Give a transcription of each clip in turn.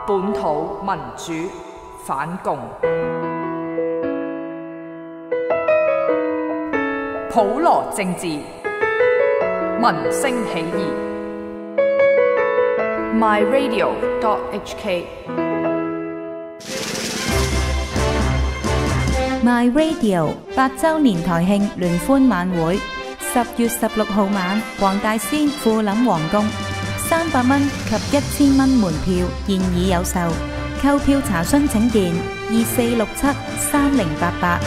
本土民主反共，普羅政治，民聲起義。myradio.hk My Radio 8週年台慶聯歡晚會，10月16號晚，黃大仙富林皇宮，300蚊及1000蚊門票現已有售，購票查詢請電24673088。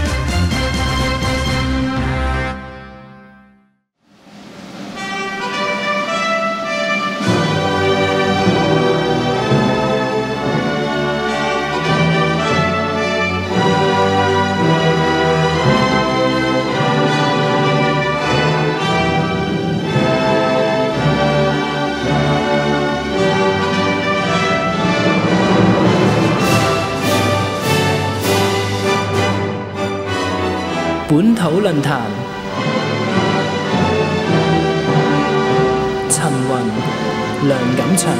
本土論壇，陳雲、梁錦祥。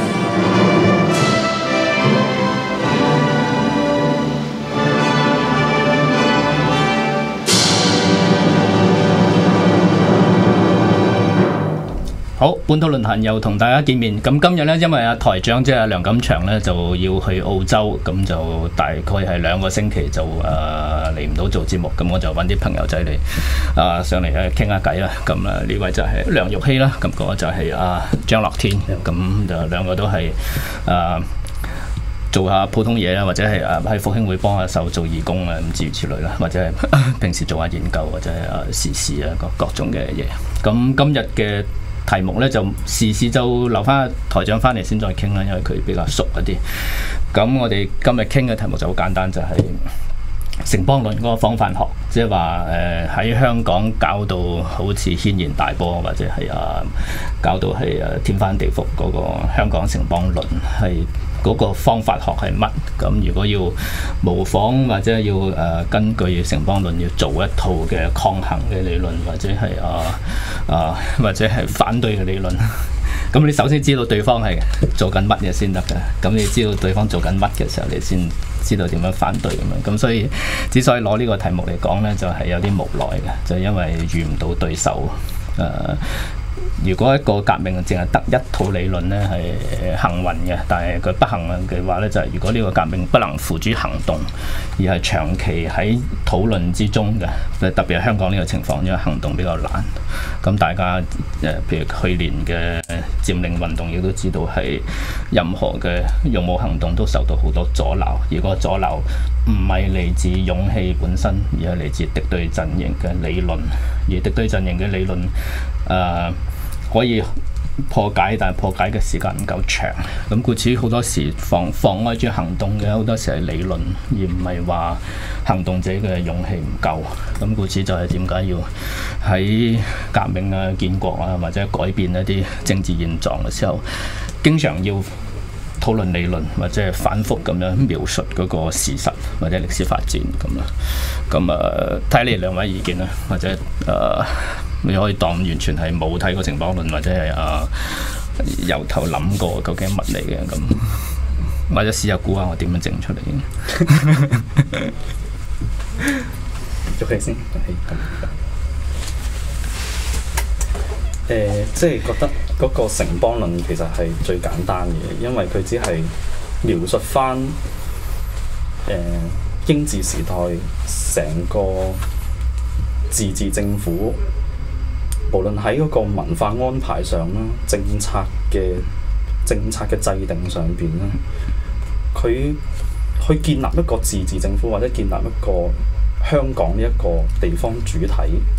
好，本土論壇又同大家見面。咁今日呢，因為台長即係梁錦祥呢，就要去澳洲，咁就大概係2個星期就嚟唔到做節目。咁我就揾啲朋友仔嚟上嚟傾下偈啦。咁呢位就係梁玉希啦，咁嗰個就係張樂天。咁就2個都係做下普通嘢啦，或者係喺復興會幫下手做義工啊，咁諸如此類啦，或者係平時做下研究或者係時事啊各種嘅嘢。咁今日嘅題目咧就時事就留翻台長翻嚟先再傾啦，因為佢比較熟一啲。咁我哋今日傾嘅題目就好簡單，就係城邦論嗰個方法學，即係話喺香港搞到好似軒然大波，或者係搞到係天翻地覆嗰個香港城邦論係嗰個方法學係乜？咁如果要模仿或者要根據城邦論要做一套嘅抗衡嘅理論，或者係或者係反對嘅理論，咁你首先知道對方係做緊乜嘢先得嘅。咁你知道對方做緊乜嘅時候，你先知道點樣反對咁樣。咁所以之所以攞呢個題目嚟講呢，就係有啲無奈嘅，就因為遇唔到對手。如果一個革命淨係得一套理論呢，係幸運嘅，但係佢不幸嘅話呢，就係如果呢個革命不能付諸行動，而係長期喺討論之中嘅，特別係香港呢個情況，因為行動比較難。咁大家譬如去年嘅佔領運動，亦都知道係任何嘅勇武行動都受到好多阻撓。如果阻撓唔係嚟自勇氣本身，而係嚟自敵對陣營嘅理論，而敵對陣營嘅理論可以破解，但係破解嘅時間唔夠長。咁故此好多時妨礙住行動嘅，好多時係理論，而唔係話行動者嘅勇氣唔夠。咁故此就係點解要喺革命啊、建國啊，或者改變一啲政治現狀嘅時候，經常要討論理論，或者係反覆咁樣描述嗰個事實或者歷史發展咁啦。咁睇你2位意見啦，或者你可以當完全係冇睇過城邦論，或者係由頭諗過究竟乜嚟嘅咁，或者試下估下我點樣整出嚟嘅。 做起先，即係覺得嗰個城邦論其實係最簡單嘅，因為佢只係描述翻英治時代成個自治政府。無論喺嗰個文化安排上啦，政策嘅制定上邊啦，佢去建立一個自治政府，或者建立一個香港呢一個地方主體，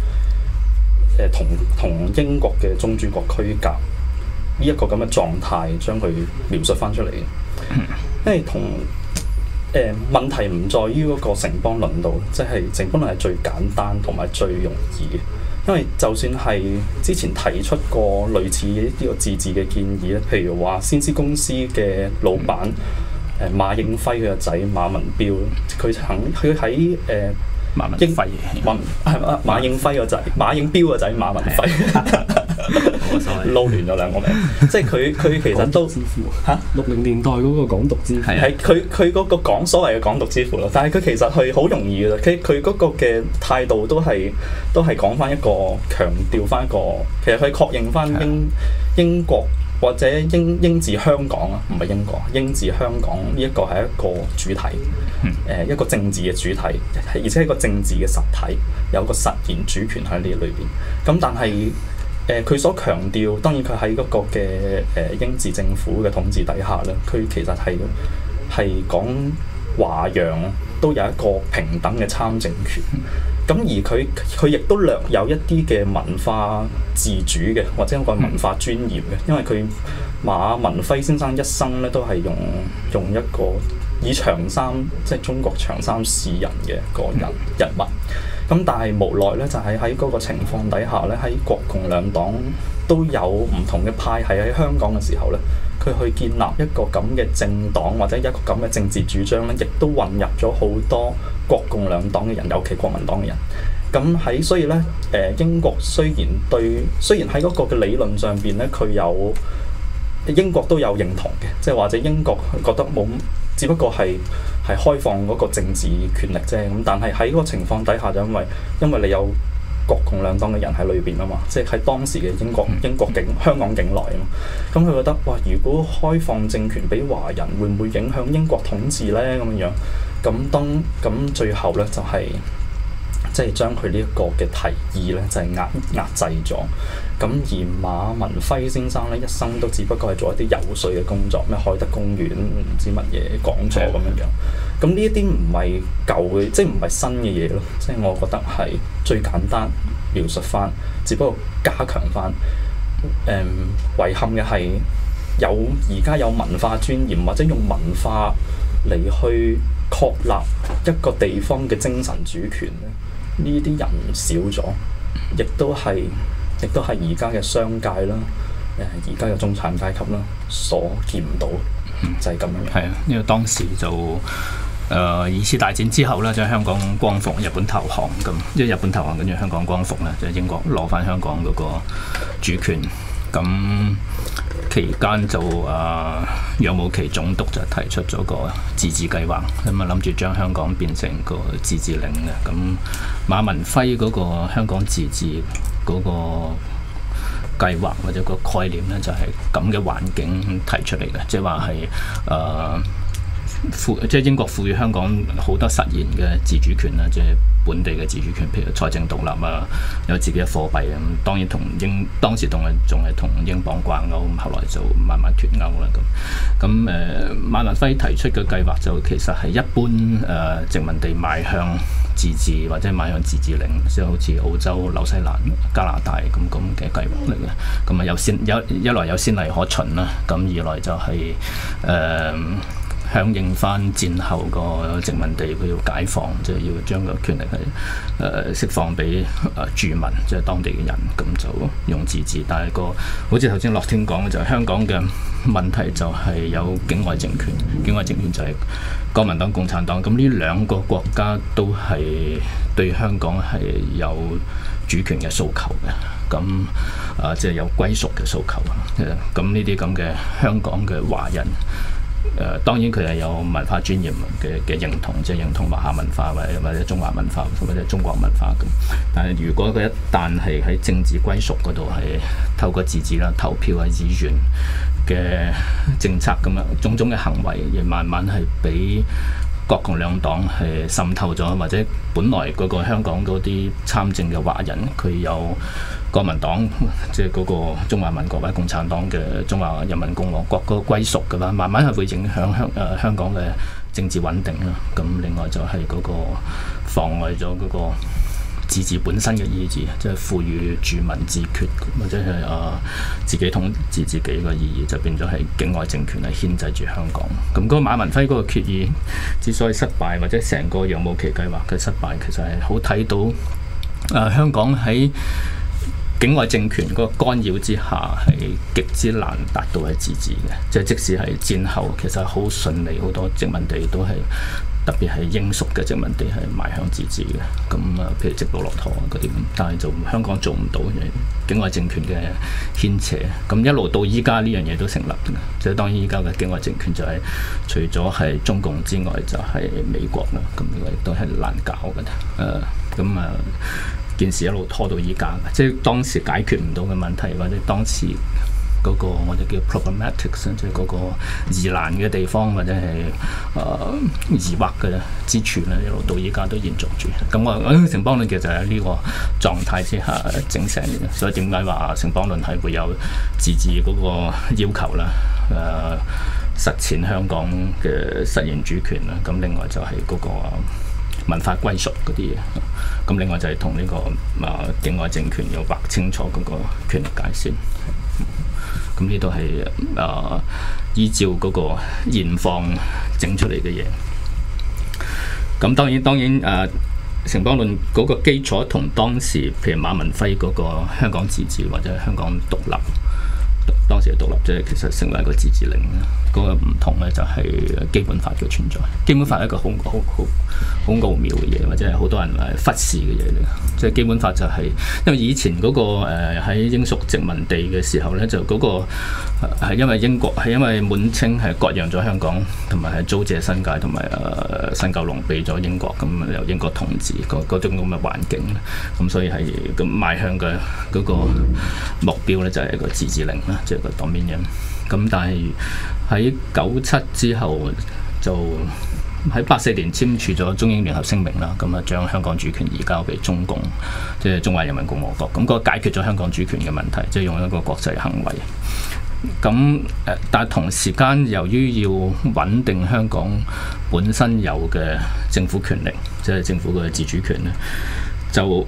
同英國嘅宗主國區隔呢一個咁嘅狀態，將佢描述翻出嚟。因為問題唔在於嗰個城邦論度，即係城邦論係最簡單同埋最容易嘅。因為就算係之前提出過類似呢個自治嘅建議咧，譬如話先施公司嘅老闆馬應輝佢個仔馬文彪，佢喺馬文輝， 馬應輝個仔馬應彪個仔馬文輝， 撈亂咗兩個名，即係佢其實都嚇 60年代嗰個港獨之父係佢嗰個所謂嘅港獨之父咯，但係佢其實係好容易嘅，佢嗰個嘅態度都係講翻一個強調翻一個，其實佢確認翻英國或者英治香港啊，唔係英國，英治香港呢一個係一個主體，一個政治嘅主體，而且係一個政治嘅實體，有個實然主權喺呢裏邊。咁但係佢所強調，當然佢喺嗰個嘅英治政府嘅統治底下咧，佢其實係講華洋都有一個平等嘅參政權。咁而佢亦都略有一啲嘅文化自主嘅，或者一個文化專業嘅，因為佢馬文輝先生一生咧都係用一個以長衫，即係中國長衫示人嘅個人物。咁但係無奈咧，就係喺嗰個情況底下咧，喺國共兩黨都有唔同嘅派系喺香港嘅時候咧，佢去建立一個咁嘅政黨或者一個咁嘅政治主張咧，亦都混入咗好多國共兩黨嘅人，尤其國民黨嘅人。咁所以咧，英國雖然喺嗰個嘅理論上邊咧，英國都有認同嘅，即係或者英國覺得冇，只不過係開放嗰個政治權力啫。咁但係喺嗰個情況底下，就因為你有國共兩黨嘅人喺裏邊啊嘛，即係喺當時嘅英國香港境內啊嘛。咁佢覺得哇，如果開放政權俾華人，會唔會影響英國統治咧？咁樣咁最後咧就係即係將佢呢一個嘅提議咧，就係壓制咗。咁而馬文輝先生咧，一生都只不過係做一啲游說嘅工作，咩海德公園唔知乜嘢講座咁樣。咁呢一啲唔係舊嘅，即係唔係新嘅嘢咯。即係我覺得係最簡單描述翻，只不過加強翻。遺憾嘅係而家有文化尊嚴，或者用文化嚟去確立一個地方嘅精神主權咧，呢啲人少咗，亦都係而家嘅商界啦，而家嘅中產階級啦，所見唔到，就係咁樣。 係啊，因為當時就二次大戰之後咧，就香港光復，日本投降咁，即係日本投降，跟住香港光復咧，就英國攞翻香港嗰個主權。咁期間就楊慕琦總督就提出咗個自治計劃，咁啊諗住將香港變成個自治領嘅。咁馬文輝嗰個香港自治嗰個計劃或者個概念咧，就係咁嘅環境提出嚟嘅，即係話係即係英國賦予香港好多實現嘅自主權啦，即係本地嘅自主權，譬如財政獨立啊，有自己嘅貨幣啊。咁當然當時仲係同英鎊掛鈎，咁後來就慢慢脫鈎啦。咁馬文輝提出嘅計劃就其實係一般殖民地邁向自治或者邁向自治領，即係好似澳洲、紐西蘭、加拿大咁嘅計劃嚟嘅。咁啊一來有先例可循啦，咁二來就係響應翻戰後個殖民地佢要解放，即係要將個權力係釋放俾住民，即係當地嘅人，咁就用自治。但係好似頭先樂天講嘅，就係香港嘅問題就係有境外政權，境外政權就係國民黨、共產黨。咁呢兩個國家都係對香港係有主權嘅訴求嘅，咁即係有歸屬嘅訴求。咁呢啲咁嘅香港嘅華人。當然佢係有文化尊嚴嘅認同，即係認同華夏文化或者中華文化或者中國文化咁。但係如果佢一旦係喺政治歸屬嗰度係透過自治啦、投票啊、議員嘅政策咁樣種種嘅行為，亦慢慢係俾國共兩黨係滲透咗，或者本來嗰個香港嗰啲參政嘅華人，佢有國民黨即係嗰個中華民國或者共產黨嘅中華人民共和國嗰個歸屬嘅話，慢慢係會影響香港嘅政治穩定啦。咁另外就係嗰個妨礙咗嗰個自治本身嘅意義，即係賦予住民自決或者係自己統治自己嘅意義，就變咗係境外政權嚟牽制住香港。咁嗰個馬文輝嗰個決議之所以失敗，或者成個楊慕琦計劃嘅失敗，其實係好睇到香港喺境外政權嗰個干擾之下係極之難達到係自治嘅，即係即使係戰後其實好順利，好多殖民地都係特別係英屬嘅殖民地係邁向自治嘅。咁譬如直布羅陀嗰啲咁，但係就香港做唔到，因為境外政權嘅牽扯。咁一路到依家呢樣嘢都成立嘅，即係當然依家嘅境外政權就係除咗係中共之外，就係美國啦。咁呢個亦都係難搞嘅。件事一路拖到依家嘅，即係當時解決唔到嘅問題，或者當時嗰個我哋叫 problematics， 即係嗰個疑難嘅地方，或者係疑惑嘅之處咧，一路到依家都延續住。咁我城邦論其實喺呢個狀態之下整成嘅，所以點解話城邦論係會有自治嗰個要求啦？實踐香港嘅實現主權啦。咁另外就係嗰個文化歸屬嗰啲嘢。咁另外就係同呢個境外政權要劃清楚嗰個權力界線。咁呢都係依照嗰個現況整出嚟嘅嘢。咁當然城邦論嗰個基礎同當時譬如馬文輝嗰個香港自治或者香港獨立，當時嘅獨立即係其實成為一個自治令嗰個唔同咧，就係基本法嘅存在。基本法係一個好奧妙嘅嘢，或者係好多人忽視嘅嘢嚟。即係基本法就係因為以前嗰個喺英屬殖民地嘅時候咧，就嗰個係因為英國係因為滿清係割讓咗香港，同埋係租借新界同埋新九龍俾咗英國，咁由英國統治嗰種咁嘅環境，咁所以係咁邁向嘅嗰個目標咧，就係一個自治令啦，即係個 Dominion。咁但係喺97之後就喺84年簽署咗中英聯合聲明啦，咁將香港主權移交俾中共，即係中華人民共和國。咁嗰個解決咗香港主權嘅問題，即係用一個國際行為。咁但係同時間，由於要穩定香港本身有嘅政府權力，即係政府嘅自主權咧，就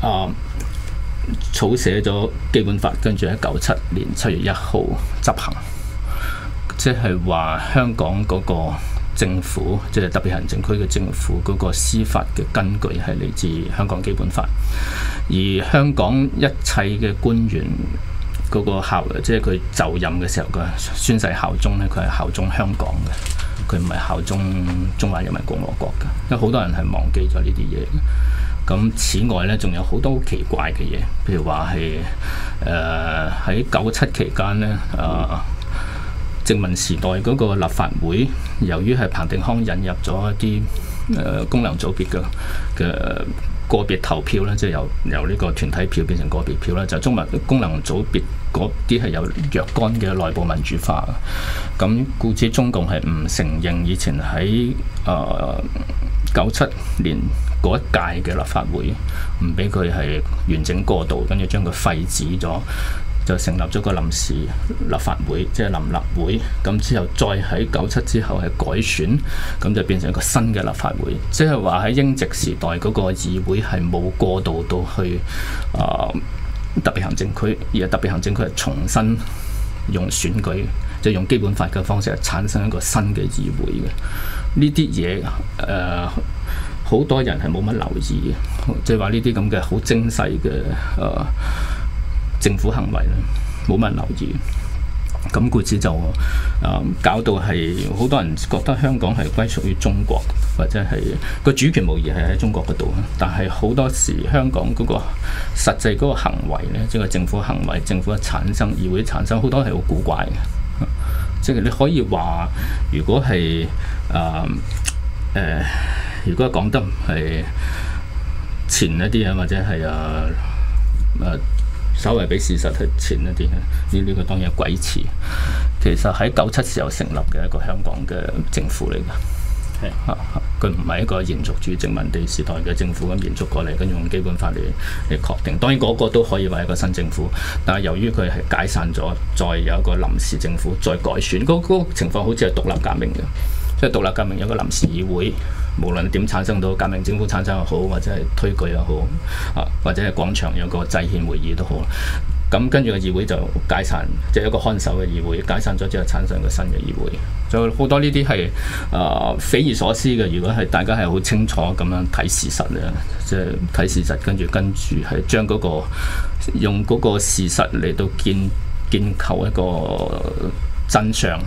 草寫咗基本法，跟住喺97年7月1號執行，即係話香港嗰個政府，即係特別行政區嘅政府嗰個司法嘅根據係嚟自香港基本法，而香港一切嘅官員嗰個即係佢就任嘅時候嘅宣誓效忠咧，佢係效忠香港嘅，佢唔係效忠中華人民共和國嘅，因為好多人係忘記咗呢啲嘢。咁此外咧，仲有好多好奇怪嘅嘢，譬如話係喺97期間咧，殖民時代嗰個立法會，由於係彭定康引入咗一啲功能組別嘅個別投票咧，即係由呢個團體票變成個別票咧，就中文功能組別嗰啲係有若干嘅內部民主化。咁故此中共係唔承認以前喺97年嗰一屆嘅立法會，唔俾佢係完整過渡，跟住將佢廢止咗，就成立咗個臨時立法會，即係臨立會。咁之後再喺97之後係改選，咁就變成一個新嘅立法會。即係話喺英殖時代嗰個議會係冇過渡到去特別行政區，而係特別行政區係重新用選舉，即係用基本法嘅方式係產生一個新嘅議會嘅。呢啲嘢好多人係冇乜留意嘅，即係話呢啲咁嘅好精細嘅政府行為咧，冇乜人留意。咁故此就搞到係好多人覺得香港係歸屬於中國，或者係個主權無疑係喺中國嗰度。但係好多時香港嗰個實際嗰個行為咧，即係政府行為、政府嘅產生、議會產生，好多係好古怪嘅。即係你可以話，如果係如果講得係前一啲啊，或者係稍微比事實係前一啲呢個當然係詭詞。其實喺97時候成立嘅一個香港嘅政府嚟㗎，佢唔係一個延續住殖民地時代嘅政府咁延續過嚟，跟住用基本法嚟確定。當然嗰個都可以話係一個新政府，但係由於佢係解散咗，再有一個臨時政府再改選，嗰個情況好似係獨立革命嘅。即係獨立革命有個臨時議會，無論點產生到革命政府產生又好，或者係推舉又好，或者係廣場有個制憲會議都好。咁跟住個議會就解散，即係一個看守嘅議會解散咗之後產生一個新嘅議會。就好多呢啲係匪夷所思嘅。如果係大家係好清楚咁樣睇事實咧，即係睇事實，跟住係將嗰個用嗰個事實嚟到建構一個真相啦。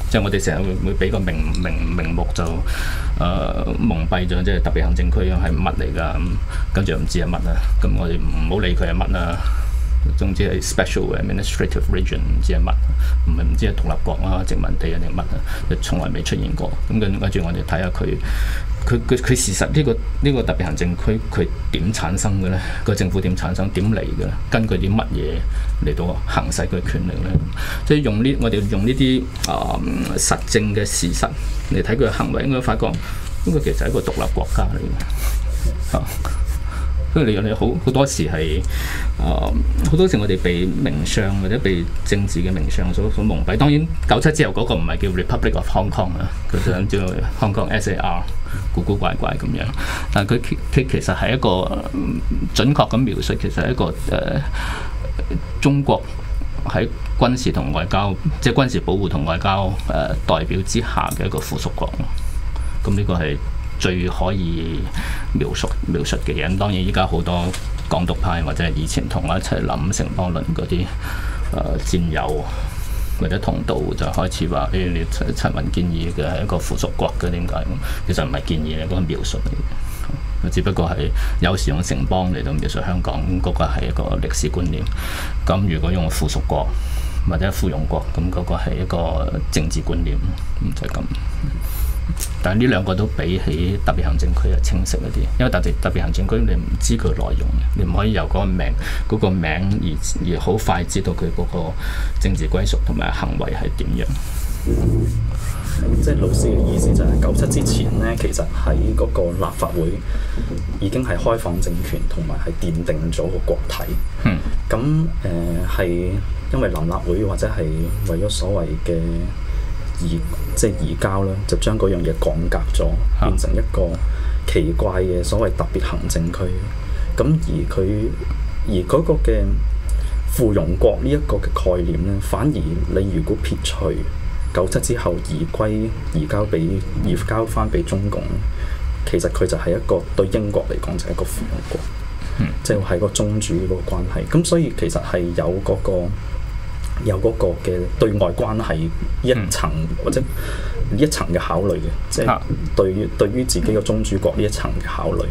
即係我哋成日會俾個名目就蒙蔽咗，即係特別行政區係乜嚟㗎？咁跟住又唔知係乜啦。咁我哋唔好理佢係乜啦。總之係 special administrative region 唔知係乜，唔知係獨立國啊、殖民地啊定乜啊，就從來未出現過。咁跟住我哋睇下佢事實呢個特別行政區佢點產生嘅咧？個政府點產生？點嚟嘅咧？根據啲乜嘢嚟到行使佢權力咧？即係我哋用呢啲實證嘅事實嚟睇佢嘅行為，應該發覺呢個其實係一個獨立國家嚟嘅。所以你好多時係好多時我哋被名相或者被政治嘅名相所蒙蔽。當然97之後嗰個唔係叫 Republic of Hong Kong 啊，佢就叫 Hong Kong SAR， 古古怪怪咁樣。但係佢其實係一個準確咁描述，其實係一個中國喺軍事同外交，即係軍事保護同外交代表之下嘅一個附屬國。咁呢個係最可以描述嘅嘢。當然依家好多港獨派或者係以前同我一齊諗城邦論嗰啲戰友或者同道就開始話：你陳雲建議嘅係一個附屬國嘅，點解？其實唔係建議，係嗰個描述嚟嘅。只不過係有時用城邦嚟到描述香港，嗰個係一個歷史觀念。咁如果用附屬國或者附庸國，咁嗰個係一個政治觀念，就係咁。但係呢兩個都比起特別行政區係清晰一啲，因為特別行政區你唔知佢內容，你唔可以由嗰個名而好快知道佢嗰個政治歸屬同埋行為係點樣。 即係老師嘅意思就係97之前呢，其實喺嗰個立法會已經係開放政權同埋係奠定咗個國體。咁係因為臨立會或者係為咗所謂嘅移交啦，就將嗰樣嘢降格咗，變成一個奇怪嘅所謂特別行政區。咁而嗰個嘅附庸國呢一個嘅概念咧，反而你如果撇除97之後移交翻俾中共，其實佢就係一個對英國嚟講就係一個附庸國，即係係個宗主嗰個關係。咁所以其實係有嗰個嘅對外關係一層或者呢一層嘅考慮嘅，即係對於自己嘅宗主國呢一層嘅考慮。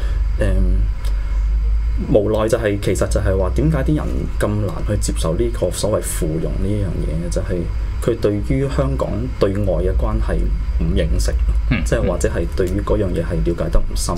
無奈就係其實就係話點解啲人咁難去接受呢個所謂附庸呢樣嘢，就係佢對於香港對外嘅關係唔認識，即係或者係對於嗰樣嘢係了解得唔深。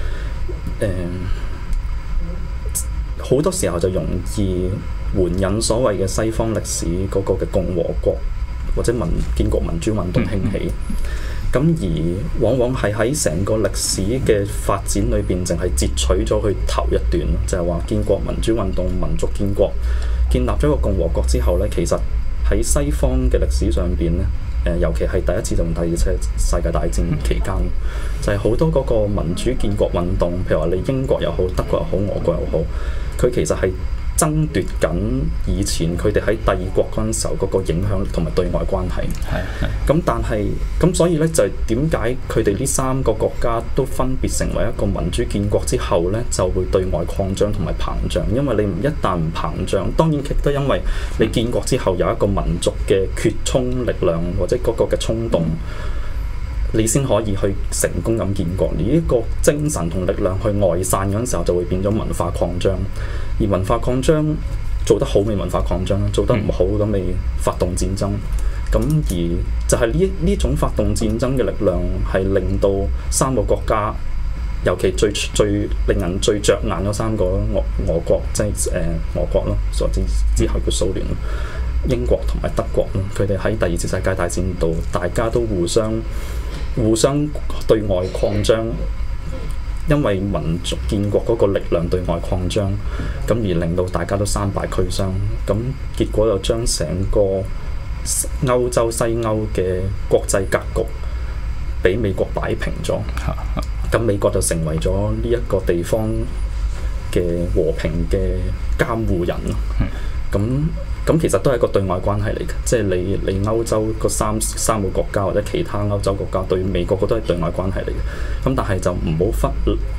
好多時候就容易援引所謂嘅西方歷史嗰個嘅共和國或者建國民主運動興起，咁而往往係喺成個歷史嘅發展裏邊，淨係截取咗佢頭一段，就係話建國民主運動、民族建國、建立咗個共和國之後呢，其實喺西方嘅歷史上邊呢，尤其係第一次同第二次世界大戰期間，就係好多嗰個民主建國運動，譬如話你英國又好、德國又好、俄國又好，佢其實係爭奪緊以前佢哋喺帝國嗰陣時候嗰個影響力同埋對外關係。咁所以呢，就係點解佢哋呢3個國家都分別成為一個民主建國之後呢，就會對外擴張同埋膨脹。因為你一旦唔膨脹，當然亦都因為你建國之後有一個民族嘅決衝力量或者嗰個嘅衝動，你先可以去成功咁建國。而呢個精神同力量去外散嗰陣時候，就會變咗文化擴張。而文化擴張做得好咪文化擴張，做得唔好咁咪發動戰爭。咁而就係呢種發動戰爭嘅力量，係令到3個國家，尤其最令人最着眼嗰3個俄國，即係俄國咯，之後叫蘇聯、英國同埋德國咯。佢哋喺第2次世界大戰度，大家都互相對外擴張。因為民族建國嗰個力量對外擴張，咁而令到大家都三敗俱傷，咁結果就將成個歐洲西歐嘅國際格局俾美國擺平咗，咁美國就成為咗呢一個地方嘅和平嘅監護人咯。咁其實都係一個對外關係嚟嘅，即係你歐洲嗰三個國家或者其他歐洲國家對美國嗰都係對外關係嚟嘅。咁但係就唔好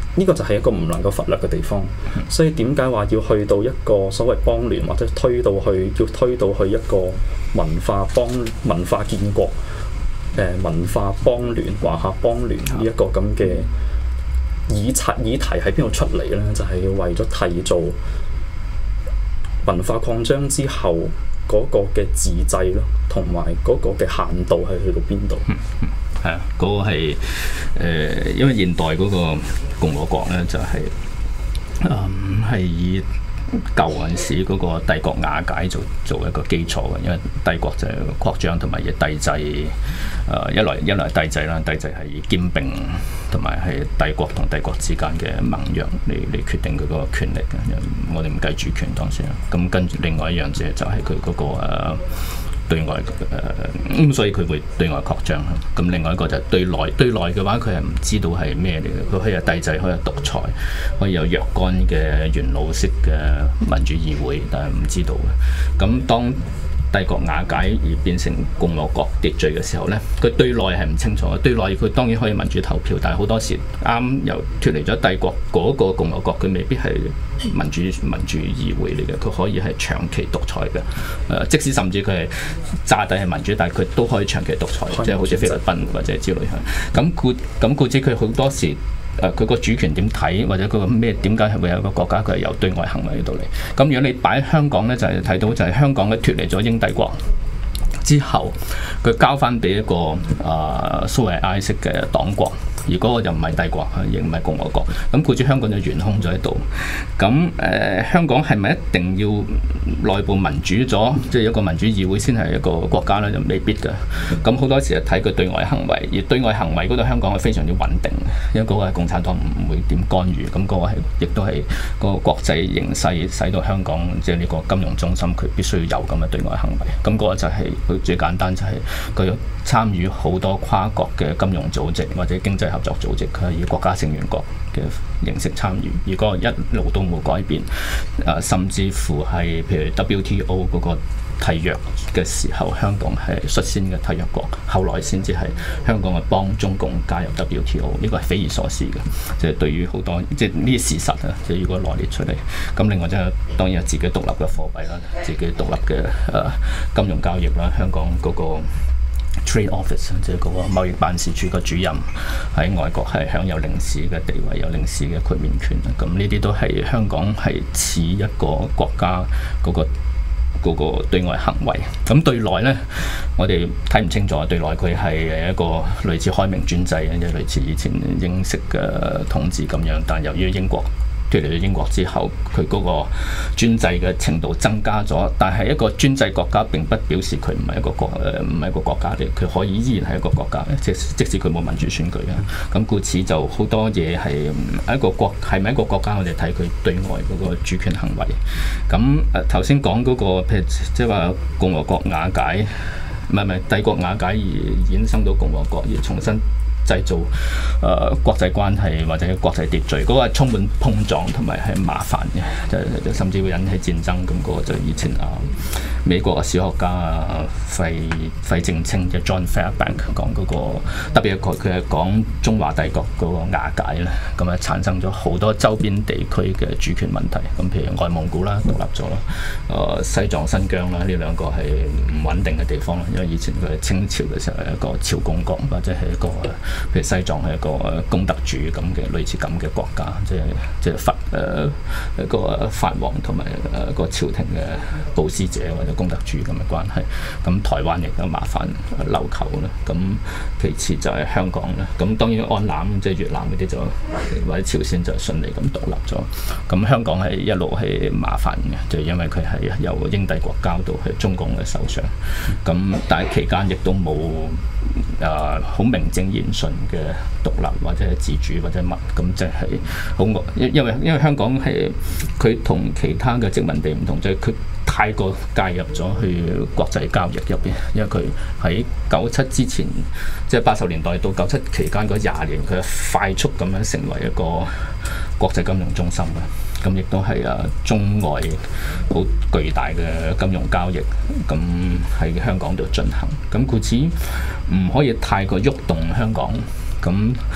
呢個就係一個唔能夠忽略嘅地方。所以點解話要去到一個所謂邦聯，或者要推到去一個文化建國、文化邦聯、華夏邦聯呢一個咁嘅議題喺邊度出嚟咧？就係為咗締造文化擴張之後嗰個嘅自制咯，同埋嗰個嘅限度係去到邊度？ 係啊，嗰個係因為現代嗰個共和國咧，就係以舊陣時嗰個帝國瓦解做一個基礎嘅，因為帝國就係擴張同埋亦帝制，一來帝制啦，帝制係以兼併同埋係帝國同帝國之間嘅盟約嚟決定佢嗰個權力嘅，我哋唔計主權當然啦。咁跟住另外一樣嘢就係佢嗰個對外所以佢會對外擴張。咁另外一個就係對內嘅話，佢係唔知道係咩嚟嘅。佢可以有帝制，可以有獨裁，可以有若干嘅元老式嘅民主議會，但係唔知道嘅。咁當帝國瓦解而變成共和國秩序嘅時候呢，佢對內係唔清楚嘅。對內佢當然可以民主投票，但係好多時啱又脫離咗帝國嗰個共和國，佢未必係民主議會嚟嘅，佢可以係長期獨裁嘅。即使甚至佢係炸底係民主，但係佢都可以長期獨裁，即係好似菲律賓或者之類咁。故此佢好多時。佢個主權點睇，或者佢個咩點解係會有一個國家佢係由對外行為呢度嚟？咁如果你擺喺香港咧，就係睇到就係香港咧脫離咗英帝國之後，佢交翻俾一個蘇維埃式嘅黨國，而嗰個就唔係帝國，亦唔係共和國。咁故此香港就懸空咗喺度。咁香港係咪一定要內部民主咗，即係一個民主議會先係一個國家咧？就未必㗎。咁好多時係睇佢對外行為，而對外行為嗰度香港係非常之穩定，因為嗰個係共產黨唔會點干預。咁嗰個係亦都係嗰個國際形勢使到香港即係呢個金融中心，佢必須要有咁嘅對外行為。咁嗰個就係佢最簡單，就係佢參與好多跨國嘅金融組織或者經濟合作組織，佢係以國家成員國嘅形式參與，而嗰個一路都冇改變。甚至乎係譬如 WTO 嗰個締約嘅時候，香港係率先嘅締約國，後來先至係香港係幫中共加入 WTO， 呢個係匪夷所思嘅。即係對於好多即係呢啲事實啊，即係如果羅列出嚟，咁另外就當然有自己獨立嘅貨幣啦，自己獨立嘅金融交易啦，香港嗰個 Trade Office 即係嗰個貿易辦事處個主任喺外國係享有領事嘅地位，有領事嘅豁免權。咁呢啲都係香港係似一個國家嗰個對外行為。咁對內呢，我哋睇唔清楚。對內佢係一個類似開明專制，即係類似以前英式嘅統治咁樣。但由於英國脫離咗英國之後，佢嗰個專制嘅程度增加咗，但係一個專制國家並不表示佢唔係一個國家嚟，佢可以依然係一個國家，即使佢冇民主選舉啊。咁故此就好多嘢係係咪一個國家，我哋睇佢對外嗰個主權行為。咁頭先講嗰個譬如即係話共和國瓦解，唔係帝國瓦解而衍生到共和國而重新製造國際關係或者國際秩序，嗰個係充滿碰撞同埋係麻煩嘅，就甚至會引起戰爭。咁嗰個就以前美國嘅史學家費正清嘅 John Fairbank 講嗰個，特別係佢係講中華帝國嗰個瓦解咧，咁啊產生咗好多周邊地區嘅主權問題。咁譬如外蒙古啦獨立咗啦，西藏新疆啦，呢兩個係唔穩定嘅地方啦，因為以前佢係清朝嘅時候係一個朝貢國，或者係一個譬如西藏係一個功德主咁嘅類似咁嘅國家，即係一個法王同埋個朝廷嘅布施者或者功德主咁嘅關係。咁台灣亦都麻煩琉球啦。咁其次就係香港啦。咁當然安南即係越南嗰啲就或者朝鮮就順利咁獨立咗。咁香港係一路係麻煩嘅，就因為佢係由英帝國交到去中共嘅手上。咁但係期間亦都冇好名正言順嘅獨立或者係自主或者乜，咁即係好因為香港係佢同其他嘅殖民地唔同，即係佢太過介入咗去國際交易入邊，因為佢喺97之前，即係80年代到97期間嗰20年，佢係快速咁樣成為一個國際金融中心嘅。咁亦都係中外好巨大嘅金融交易，咁喺香港度進行。咁故此唔可以太過喐動香港。咁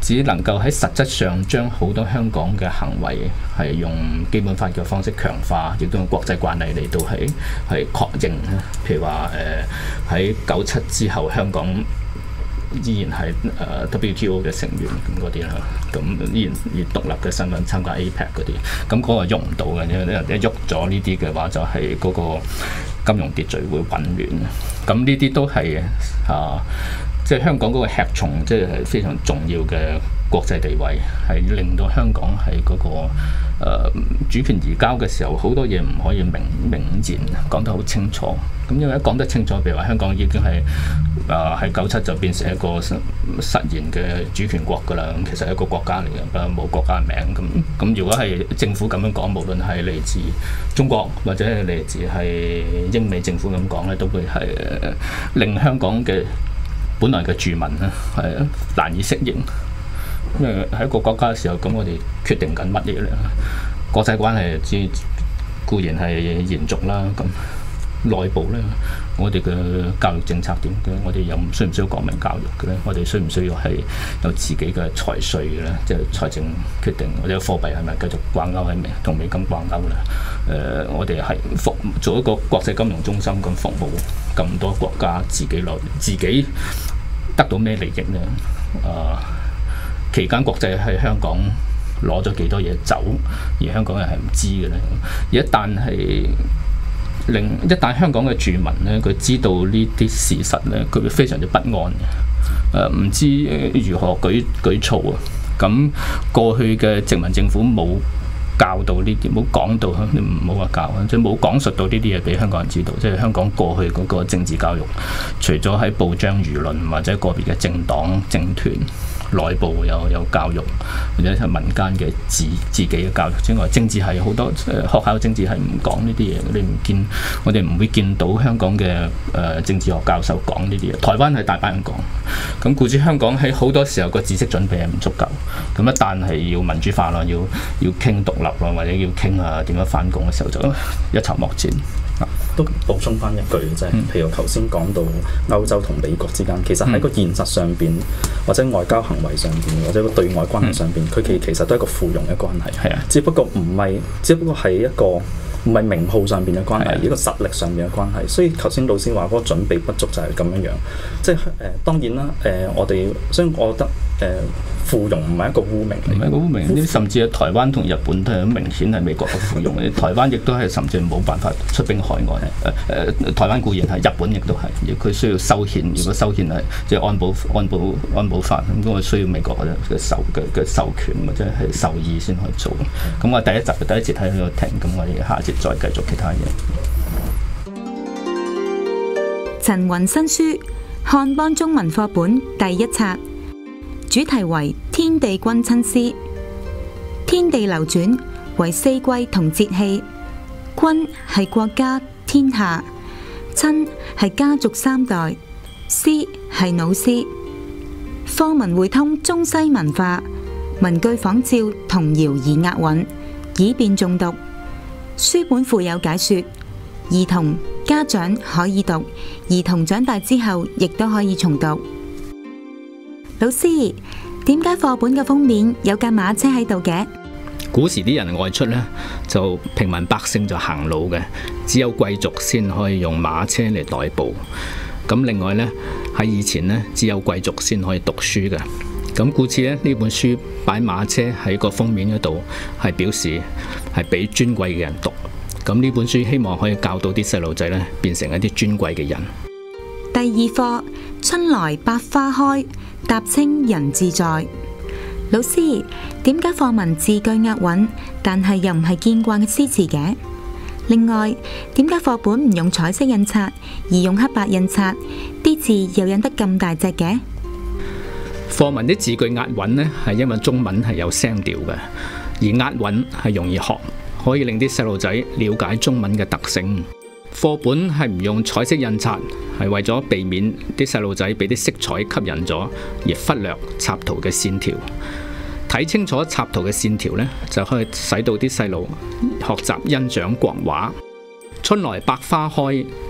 只能夠喺實質上將好多香港嘅行為係用基本法嘅方式強化，亦都用國際慣例嚟到係確認。譬如話喺97之後，香港依然係WTO 嘅成員咁嗰啲啦，咁依然以獨立嘅身份參加 APEC 嗰啲，咁嗰個喐唔到嘅，因為一喐咗呢啲嘅話，就係嗰個金融秩序會混亂。咁呢啲都係即係香港嗰個吃重，即係非常重要嘅國際地位，係令到香港喺嗰個主權移交嘅時候，好多嘢唔可以明言講得好清楚。咁因為一講得清楚，譬如話香港已經係喺97就變成一個實然嘅主權國㗎啦。咁其實係一個國家嚟嘅，冇國家名。咁如果係政府咁樣講，無論係嚟自中國或者係嚟自係英美政府咁講咧，都會係令香港嘅本來嘅住民咧係難以適應。因為喺一個國家嘅時候，咁我哋決定緊乜嘢咧？國際關係固然係延續啦，咁內部咧，我哋嘅教育政策點嘅？我哋又需唔需要國民教育嘅咧？我哋需唔需要係有自己嘅財稅嘅咧？即係財政決定，或者貨幣係咪繼續掛鈎喺同美金掛鈎咧？我哋係做一個國際金融中心咁服務咁多國家，自己得到咩利益咧？期間國際喺香港攞咗幾多嘢走，而香港人係唔知嘅咧。而一旦香港嘅住民咧，佢知道呢啲事實咧，佢會非常之不安嘅。唔知如何舉措啊。咁過去嘅殖民政府冇教導呢啲，冇講到，你唔好話教，即係冇講述到呢啲嘢俾香港人知道。即係香港過去嗰個政治教育，除咗喺報章輿論或者個別嘅政黨政團內部有教育，或者係民間嘅自己嘅教育之外，政治係好多學校政治係唔講呢啲嘢。我哋唔會見到香港嘅政治學教授講呢啲嘢。台灣係大班人講，咁故此香港喺好多時候個知識準備係唔足夠。咁一旦係要民主化啦，要傾獨立啦，或者要傾點樣反共嘅時候，就一籌莫展。 都補充翻一句嘅啫，譬如頭先講到歐洲同美國之間，其實喺個現實上邊，或者外交行為上邊，或者個對外關係上邊，佢其實都係一個附庸嘅關係。係啊，只不過係一個唔係名號上邊嘅關係，而一個實力上邊嘅關係。所以頭先老師話嗰個準備不足就係咁樣樣。即係當然啦，所以我覺得附庸唔係一個污名嚟，唔係個污名。甚至係台灣同日本都係明顯係美國嘅附庸。台灣亦都係甚至冇辦法出兵海外。台灣固然係，日本亦都係，佢需要修憲。如果修憲係即係安保法，咁我需要美國嘅授權或者係授意先可以做。咁我第一節喺度停，咁我哋下一節再繼續其他嘢。 陳雲新書漢邦中文課本第1冊，主題為天地君親師。天地流轉為四季同節氣，君係國家天下，親係家族3代，師係老師。課文匯通中西文化，文句仿照童謠而押韻，以便誦讀。書本附有解說，兒童家長可以讀，兒童長大之後亦都可以重讀。老師，點解課本嘅封面有架馬車喺度嘅？ 古時啲人外出呢，就平民百姓就行路嘅，只有貴族先可以用馬車嚟代步。咁另外呢，喺以前呢，只有貴族先可以讀書嘅。咁故此呢，呢本書擺馬車喺個封面嗰度，係表示係俾尊貴嘅人讀。咁呢本書希望可以教到啲細路仔呢，變成一啲尊貴嘅人。 第2課，春來百花開，踏青人自在。老師，點解課文字句押韻，但係又唔係見慣嘅詩詞嘅？另外，點解課本唔用彩色印刷，而用黑白印刷？啲字又印得咁大隻嘅？ 課文啲字句押韻呢，係因為中文係有聲調嘅，而押韻係容易學，可以令啲細路仔了解中文嘅特性。課本係唔用彩色印刷，係為咗避免啲細路仔俾啲色彩吸引咗，而忽略插圖嘅線條。睇清楚插圖嘅線條呢，就可以使到啲細路學習欣賞國畫。春來百花開，踏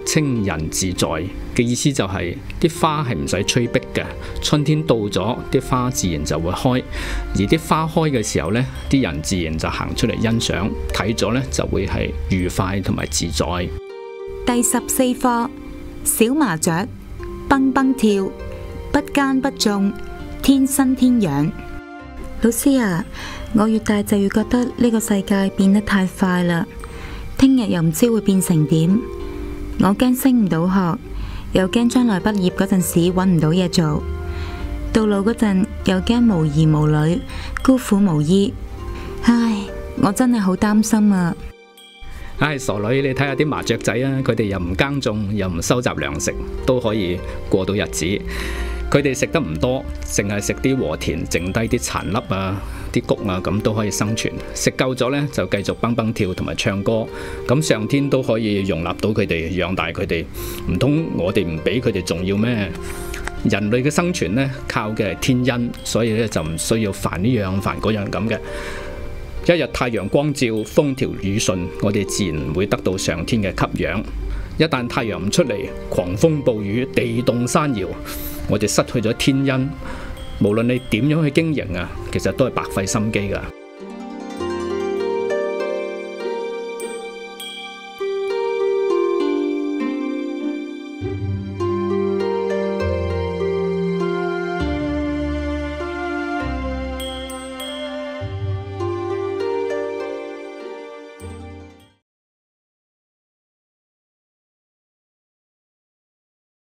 清人自在嘅意思就係啲花係唔使催逼嘅，春天到咗，啲花自然就會開，而啲花開嘅時候呢，啲人自然就行出嚟欣賞，睇咗呢就會係愉快同埋自在。 第14課小麻雀蹦蹦跳，不耕不種，天生天養。老師啊，我越大就越覺得呢個世界變得太快啦，聽日又唔知會變成點。我驚升唔到學，又驚將來畢業嗰陣時揾唔到嘢做，到老嗰陣又驚無兒無女，孤苦無依。唉，我真係好擔心啊！ 唉，傻女，你睇下啲麻雀仔啊，佢哋又唔耕種，又唔收集糧食，都可以過到日子。佢哋食得唔多，淨係食啲禾田剩低啲殘粒啊、啲穀啊，咁都可以生存。食夠咗呢，就繼續蹦蹦跳同埋唱歌。咁上天都可以容納到佢哋，養大佢哋。唔通我哋唔比佢哋重要咩？人類嘅生存呢，靠嘅係天恩，所以咧就唔需要煩呢樣煩嗰樣咁嘅。一日太陽光照，風調雨順，我哋自然會得到上天嘅給養。一旦太陽唔出嚟，狂風暴雨，地動山搖，我哋失去咗天恩。無論你點樣去經營啊，其實都係白費心機㗎。